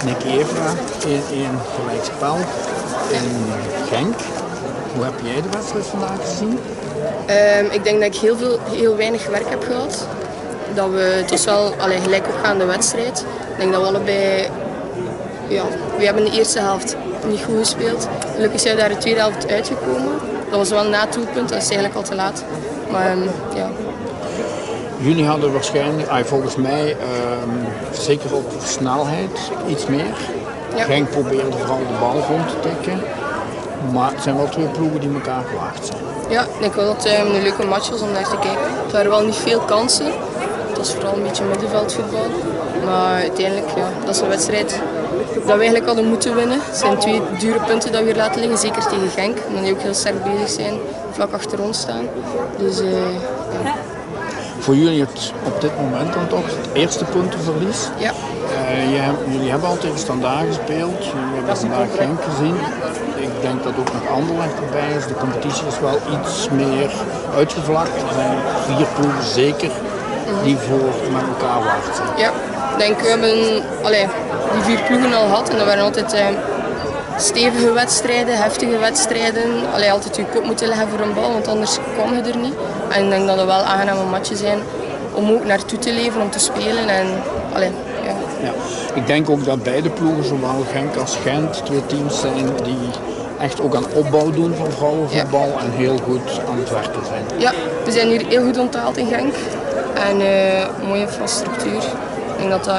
Nicky Evra, 1-1 gelijkspel in Genk. Hoe heb jij de wedstrijd vandaag gezien? Ik denk dat ik heel weinig werk heb gehad. Het was wel gelijk opgaande wedstrijd. Ik denk dat we allebei... Ja, we hebben de eerste helft niet goed gespeeld. Gelukkig zijn we daar de tweede helft uitgekomen. Dat was wel na het doelpunt, dat is eigenlijk al te laat. Maar ja. Jullie hadden waarschijnlijk, volgens mij, zeker op snelheid iets meer. Ja. Genk probeerde vooral de bal rond te tikken. Maar het zijn wel twee ploegen die elkaar gewaagd zijn. Ja, ik denk wel dat het een leuke match was om naar te kijken. Het waren wel niet veel kansen. Het was vooral een beetje middenveldvoetbal. Maar uiteindelijk, ja, dat is een wedstrijd dat we eigenlijk hadden moeten winnen. Het zijn twee dure punten dat we hier laten liggen, zeker tegen Genk. Omdat die ook heel sterk bezig zijn, vlak achter ons staan. Dus, ja. Voor jullie het op dit moment dan toch het eerste puntenverlies. Ja. Jullie hebben al tegen Standaard gespeeld, jullie hebben vandaag Genk gezien. Ik denk dat ook nog Anderlecht erbij is. De competitie is wel iets meer uitgevlakt. Er zijn 4 ploegen zeker die met elkaar wachten. Ja, ik denk we hebben die 4 ploegen al gehad en dat waren altijd stevige wedstrijden, heftige wedstrijden. Altijd je kop moeten leggen voor een bal, want anders kwam je er niet. En ik denk dat het wel aangename matchen zijn om ook naartoe te leven, om te spelen. En, ja. Ja. Ik denk ook dat beide ploegen, zowel Genk als Gent, 2 teams zijn die echt ook aan opbouw doen van vrouwenvoetbal en heel goed aan het werken zijn. Ja, we zijn hier heel goed onthaald in Genk en mooie infrastructuur. Ik denk dat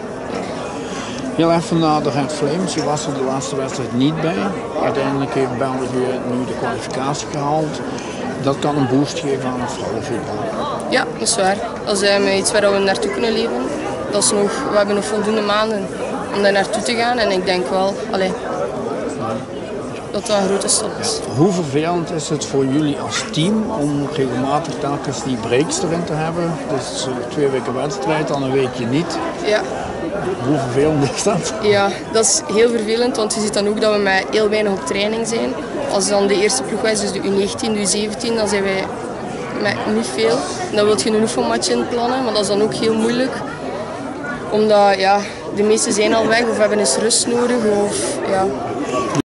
Heel even naar de Red Flames. Je was er de laatste wedstrijd niet bij. Uiteindelijk heeft België nu de kwalificatie gehaald. Dat kan een boost geven aan het vrouwenvoetbal. Ja, dat is waar. Dat is iets waar we naartoe kunnen leven. We hebben nog voldoende maanden om daar naartoe te gaan en ik denk wel dat dat een grote stap is. Hoe vervelend is het voor jullie als team om regelmatig telkens die breaks erin te hebben? Dus 2 weken wedstrijd, dan een weekje niet. Ja. Hoe vervelend is dat? Ja, dat is heel vervelend, want je ziet dan ook dat we met heel weinig op training zijn. Als dan de eerste ploeg is, dus de U19, de U17, dan zijn wij met niet veel. Dan wil je een oefenmatch inplannen, maar dat is dan ook heel moeilijk. Omdat de meesten zijn al weg of hebben eens rust nodig.